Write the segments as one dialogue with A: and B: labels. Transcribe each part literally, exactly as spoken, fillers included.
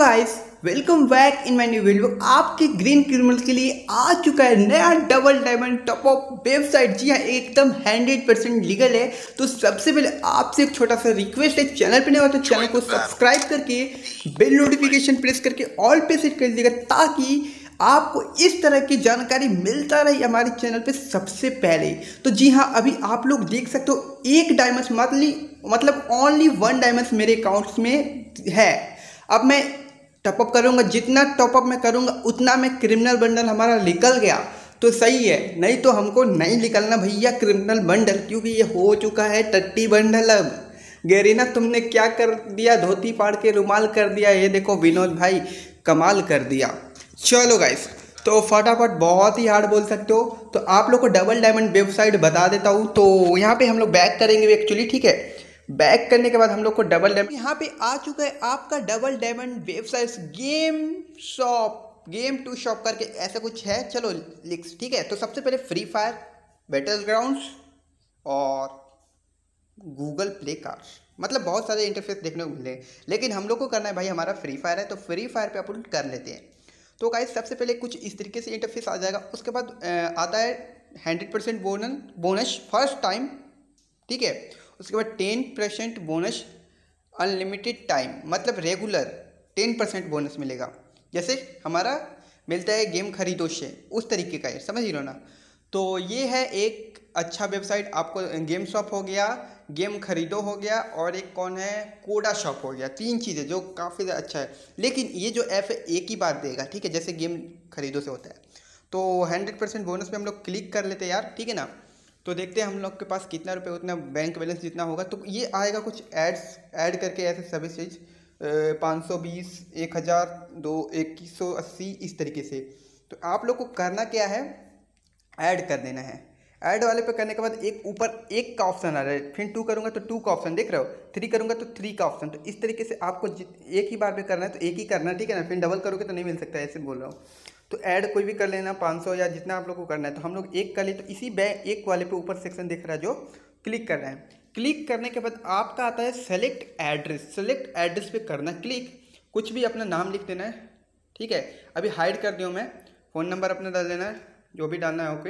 A: Guys, welcome back in my new video. आपके green criminal के लिए आ चुका है नया double diamond top up website. जी हाँ, एकदम हंड्रेड परसेंट लीगल है। तो सबसे पहले आपसे एक छोटा सा रिक्वेस्ट है, चैनल पे नहीं हो तो चैनल को सब्सक्राइब करके बेल नोटिफिकेशन प्रेस करके ऑल पे सेट कर दीजिएगा, ताकि आपको इस तरह की जानकारी मिलता रही हमारे चैनल पे सबसे पहले। तो जी हाँ, अभी आप लोग देख सकते हो एक डायमंड मतलब मतलब ओनली वन डायमंड मेरे अकाउंट्स में है। अब मैं टॉपअप करूँगा, जितना टॉपअप मैं करूँगा उतना मैं क्रिमिनल बंडल हमारा निकल गया तो सही है, नहीं तो हमको नहीं निकलना भैया क्रिमिनल बंडल, क्योंकि ये हो चुका है टट्टी बंडल। अब गेरीना तुमने क्या कर दिया, धोती फाड़ के रुमाल कर दिया। ये देखो विनोद भाई कमाल कर दिया। चलो गाइस, तो फटाफट बहुत ही हार्ड बोल सकते हो, तो आप लोग को डबल डायमंड वेबसाइट बता देता हूँ। तो यहाँ पे हम लोग बैक करेंगे एक्चुअली, ठीक है। बैक करने के बाद हम लोग को डबल डायमंड यहाँ पे आ चुका है आपका double diamond website game shop, game to shop करके ऐसा कुछ है। चलो लिंक्स, ठीक है। तो सबसे पहले फ्री फायर, बैटल ग्राउंड्स और गूगल प्ले कार्ड्स, मतलब बहुत सारे इंटरफेस देखने को मिले हैं, लेकिन हम लोग को करना है भाई हमारा फ्री फायर है, तो फ्री फायर पे अपलोड कर लेते हैं। तो गाइस सबसे पहले कुछ इस तरीके से इंटरफेस आ जाएगा। उसके बाद आता है hundred percent bonus bonus first time, ठीक है। उसके बाद ten percent bonus unlimited time, मतलब रेगुलर टेन परसेंट बोनस मिलेगा, जैसे हमारा मिलता है गेम खरीदो से, उस तरीके का है, समझ लो ना। तो ये है एक अच्छा वेबसाइट। आपको गेम शॉप हो गया, गेम खरीदो हो गया, और एक कौन है, कोडा शॉप हो गया। तीन चीज़ें जो काफ़ी ज़्यादा अच्छा है, लेकिन ये जो ऐप है एक ही बार देगा, ठीक है, जैसे गेम खरीदो से होता है। तो हंड्रेड परसेंट बोनस पे हम लोग क्लिक कर लेते हैं यार, ठीक है ना। तो देखते हैं हम लोग के पास कितना रुपए, उतना बैंक बैलेंस जितना होगा। तो ये आएगा कुछ एड्स ऐड करके ऐसे सभी चीज़ पाँच सौ बीस, एक हज़ार, दो इक्कीस सौ अस्सी, इस तरीके से। तो आप लोग को करना क्या है, ऐड कर देना है। ऐड वाले पे करने के बाद एक ऊपर एक का ऑप्शन आ रहा है, फिर टू करूँगा तो टू का ऑप्शन देख रहे हो, थ्री करूँगा तो थ्री का ऑप्शन। तो इस तरीके से आपको एक ही बार में करना है तो एक ही करना है, ठीक है ना। फिर डबल करोगे तो नहीं मिल सकता, ऐसे बोल रहा हूँ। तो ऐड कोई भी कर लेना, पाँच सौ या जितना आप लोग को करना है। तो हम लोग एक कर ले, तो इसी बैंक एक वाले पे ऊपर सेक्शन दिख रहा है जो क्लिक कर रहे हैं। क्लिक करने के बाद आपका आता है सेलेक्ट एड्रेस। सेलेक्ट एड्रेस पे करना क्लिक, कुछ भी अपना नाम लिख देना है, ठीक है। अभी हाइड कर दिया मैं, फ़ोन नंबर अपना डाल देना है, जो भी डालना है ओके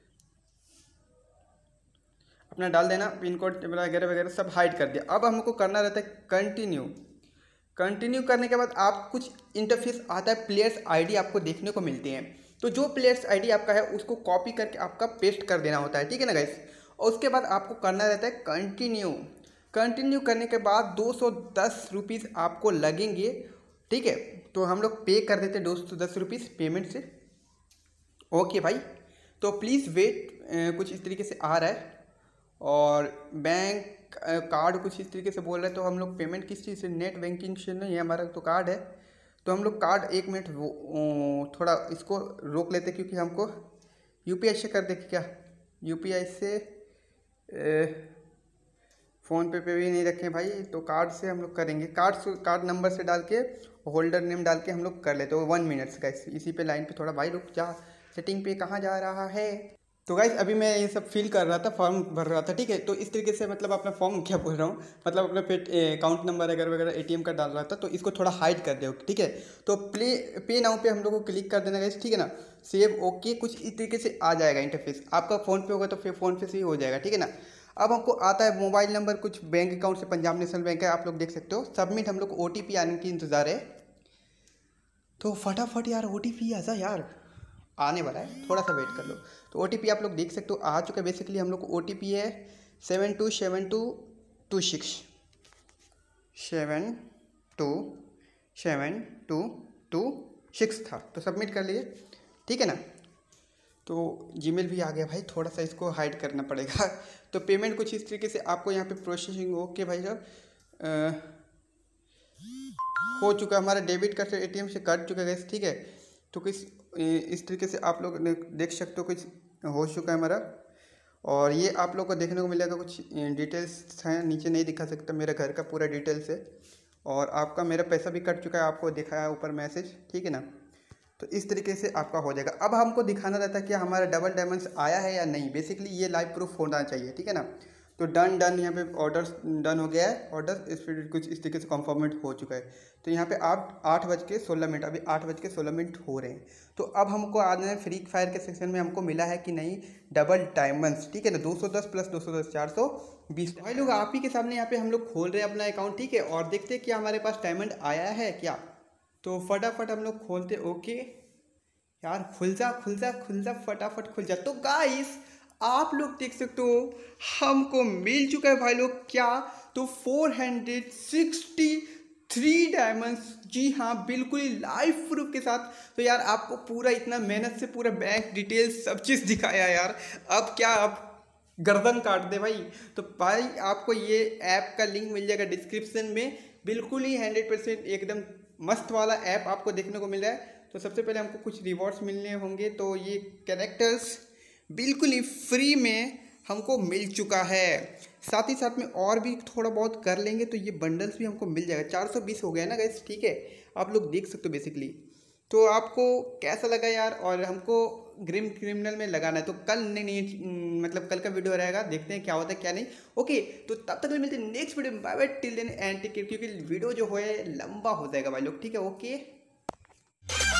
A: अपना डाल देना, पिन कोड वगैरह वगैरह सब हाइड कर दिया। अब हमको करना रहता है कंटिन्यू। कंटिन्यू करने के बाद आप कुछ इंटरफेस आता है, प्लेयर्स आईडी आपको देखने को मिलते हैं। तो जो प्लेयर्स आईडी आपका है उसको कॉपी करके आपका पेस्ट कर देना होता है, ठीक है ना गाइस। और उसके बाद आपको करना रहता है कंटिन्यू। कंटिन्यू करने के बाद दो सौ दस रुपीज़ आपको लगेंगे, ठीक है। तो हम लोग पे कर देते हैं दो सौ दस रुपीज़ पेमेंट से, ओके भाई। तो प्लीज़ वेट, कुछ इस तरीके से आ रहा है। और बैंक कार्ड कुछ इस तरीके से बोल रहे हैं। तो हम लोग पेमेंट किस चीज़ से, नेट बैंकिंग से नहीं है, हमारा तो कार्ड है। तो हम लोग कार्ड, एक मिनट थोड़ा इसको रोक लेते, क्योंकि हमको यूपीआई से कर दे क्या, यूपीआई से फ़ोन पे पे भी नहीं रखें भाई, तो कार्ड से हम लोग करेंगे। कार्ड कार्ड नंबर से डाल के होल्डर नेम डाल के हम लोग कर लेते हो। वन मिनट्स का इसी पे लाइन पे थोड़ा भाई रुक जा, सेटिंग पे कहाँ जा रहा है। तो गाइस अभी मैं ये सब फिल कर रहा था, फॉर्म भर रहा था, ठीक है। तो इस तरीके से मतलब अपना फॉर्म क्या बोल रहा हूँ, मतलब अपना पे अकाउंट नंबर वगैरह वगैरह एटीएम का डाल रहा था। तो इसको थोड़ा हाइड कर दो, ठीक है। तो प्ले पे नाउ पे हम लोग को क्लिक कर देना गाइस, ठीक है ना। सेव ओके, कुछ इस तरीके से आ जाएगा इंटरफेस। आपका फ़ोन पे होगा तो फिर फ़ोन पे से ही हो जाएगा, ठीक है ना। अब हमको आता है मोबाइल नंबर, कुछ बैंक अकाउंट से पंजाब नेशनल बैंक है, आप लोग देख सकते हो। सबमिट, हम लोग को ओ टी पी आने की इंतज़ार है। तो फटाफट यार ओ टी पी आ जा यार, आने वाला है, थोड़ा सा वेट कर लो। तो ओ टी पी आप लोग देख सकते हो आ चुका है। बेसिकली हम लोग को ओ टी पी है seven two seven two two six, seven two seven two two six था। तो सबमिट कर लिए, ठीक है ना। तो जीमेल भी आ गया भाई, थोड़ा सा इसको हाइड करना पड़ेगा। तो पेमेंट कुछ इस तरीके से आपको यहाँ पे प्रोसेसिंग, ओके भाई साहब हो चुका, हमारा डेबिट कार्ड से एटीएम से कट चुका है, ठीक है। तो किस इस तरीके से आप लोग देख सकते हो कुछ हो चुका है हमारा। और ये आप लोग को देखने को मिलेगा कुछ डिटेल्स हैं, नीचे नहीं दिखा सकता, मेरा घर का पूरा डिटेल्स है। और आपका मेरा पैसा भी कट चुका है, आपको दिखाया ऊपर मैसेज, ठीक है ना। तो इस तरीके से आपका हो जाएगा। अब हमको दिखाना रहता है कि हमारा डबल डायमंड्स आया है या नहीं। बेसिकली ये लाइव प्रूफ होना चाहिए, ठीक है ना। तो डन डन यहाँ पे ऑर्डर डन हो गया है। ऑर्डर इस फिर कुछ इस तरीके से कॉन्फर्मेंट हो चुका है। तो यहाँ पे आप आठ बज के सोलह मिनट अभी आठ बज के सोलह मिनट हो रहे हैं। तो अब हमको आना है फ्री फायर के सेक्शन में, हमको मिला है कि नहीं डबल डायमंड्स, ठीक है ना। दो सौ दस प्लस दो सौ दस चार सौ बीस। भाई लोग आप ही के सामने यहाँ पे हम लोग खोल रहे हैं अपना अकाउंट, ठीक है, और देखते हैं क्या हमारे पास डायमंड आया है क्या। तो फटाफट हम लोग खोलते। ओके यार खुल जा खुल जा खुल जा फटाफट खुल जा। तो गाइस आप लोग देख सकते हो हमको मिल चुका है भाई लोग क्या, तो four hundred sixty three diamonds. जी हाँ बिल्कुल लाइव प्रूफ के साथ। तो यार आपको पूरा इतना मेहनत से पूरा बैंक डिटेल्स सब चीज़ दिखाया यार, अब क्या अब गर्दन काट दे भाई। तो भाई आपको ये ऐप का लिंक मिल जाएगा डिस्क्रिप्शन में, बिल्कुल ही हंड्रेड परसेंट एकदम मस्त वाला ऐप आपको देखने को मिल रहा है। तो सबसे पहले हमको कुछ रिवॉर्ड्स मिलने होंगे, तो ये कैरेक्टर्स बिल्कुल ही फ्री में हमको मिल चुका है। साथ ही साथ में और भी थोड़ा बहुत कर लेंगे तो ये बंडल्स भी हमको मिल जाएगा। चार सौ बीस हो गया ना गाइस, ठीक है, आप लोग देख सकते हो बेसिकली। तो आपको कैसा लगा यार, और हमको ग्रीन क्रिमिनल में लगाना है तो कल नहीं नहीं मतलब कल का वीडियो रहेगा, देखते हैं क्या होता है क्या नहीं। ओके तो तब तक मिलते हैं नेक्स्ट वीडियो में। Bye bye till then and take care, क्योंकि वीडियो जो है लंबा हो जाएगा भाई लोग, ठीक है। ओके